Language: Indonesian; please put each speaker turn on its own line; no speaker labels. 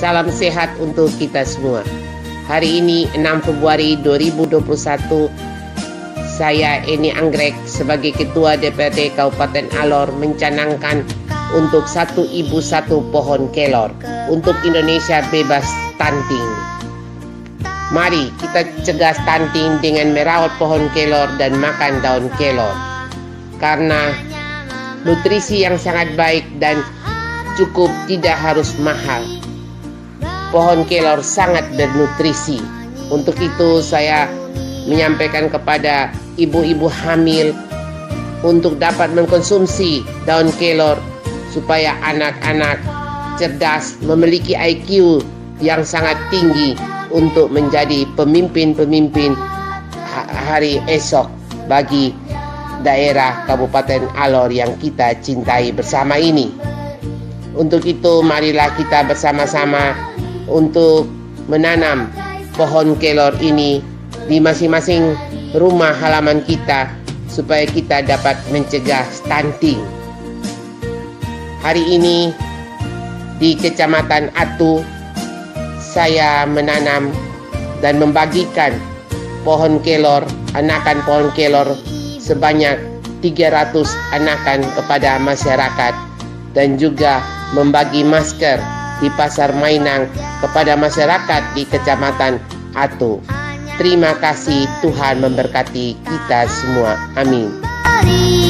Salam sehat untuk kita semua. Hari ini 6 Februari 2021, saya Eni Anggrek sebagai Ketua DPRD Kabupaten Alor mencanangkan untuk satu ibu satu pohon kelor untuk Indonesia bebas stunting. Mari kita cegah stunting dengan merawat pohon kelor dan makan daun kelor. Karena nutrisi yang sangat baik dan cukup, tidak harus mahal. Pohon kelor sangat bernutrisi. Untuk itu saya menyampaikan kepada ibu-ibu hamil untuk dapat mengkonsumsi daun kelor supaya anak-anak cerdas, memiliki IQ yang sangat tinggi untuk menjadi pemimpin-pemimpin hari esok bagi daerah Kabupaten Alor yang kita cintai bersama ini. Untuk itu marilah kita bersama-sama untuk menanam pohon kelor ini di masing-masing rumah halaman kita supaya kita dapat mencegah stunting. Hari ini di Kecamatan Atu saya menanam dan membagikan pohon kelor, anakan pohon kelor sebanyak 300 anakan kepada masyarakat dan juga membagi masker di Pasar Mainang kepada masyarakat di Kecamatan Atu. Terima kasih, Tuhan memberkati kita semua. Amin.